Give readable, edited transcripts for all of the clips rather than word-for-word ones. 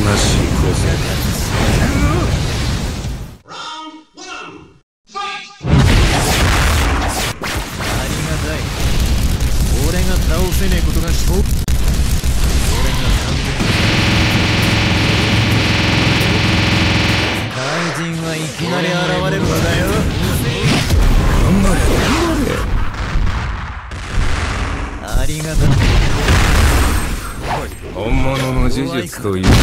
ましい小僧だ。 ありがたい。俺が倒せねえことが勝負。俺が怪人はいきなり現れるんだよ。 頑張れ頑張れ。ありがたい。 本物の呪術という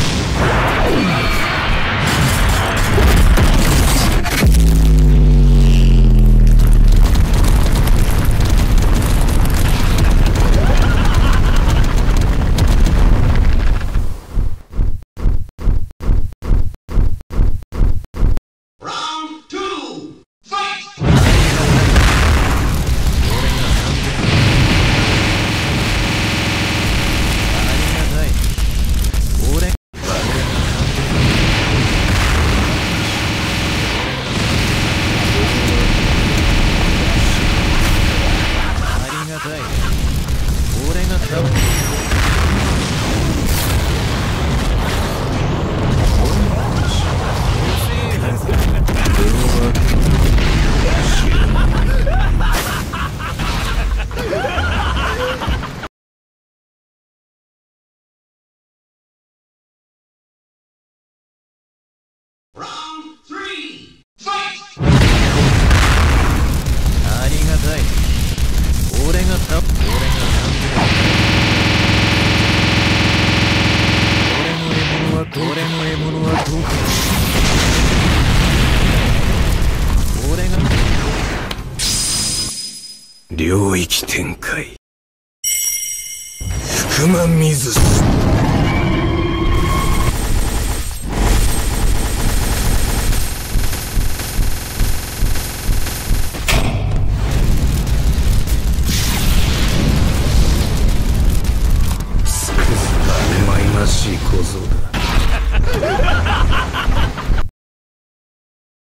領域展開福間水すくずがうまいましい小僧だ。